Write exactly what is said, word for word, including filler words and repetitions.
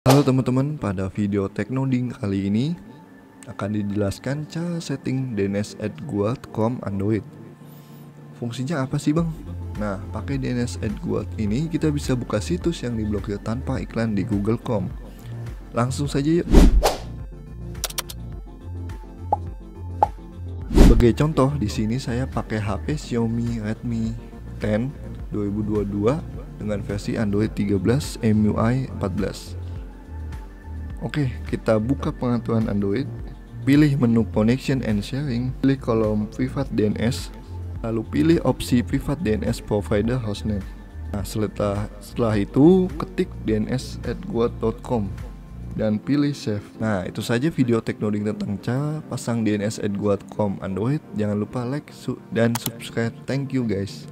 Halo teman-teman, pada video Teknoding kali ini akan dijelaskan cara setting D N S at guard dot com Android. Fungsinya apa sih bang? Nah, pakai D N S at guard ini kita bisa buka situs yang diblokir tanpa iklan di Google Chrome. Langsung saja yuk. Sebagai contoh, di sini saya pakai H P Xiaomi Redmi sepuluh dua ribu dua puluh dua dengan versi Android tiga belas M U I empat belas. Oke, kita buka pengaturan Android, pilih menu Connection and Sharing, pilih kolom Private D N S, lalu pilih opsi Private D N S Provider Hostname. Nah, setelah, setelah itu ketik D N S at guard dot com dan pilih Save. Nah, itu saja video Teknoding tentang cara pasang D N S at guard dot com Android. Jangan lupa like dan subscribe. Thank you guys.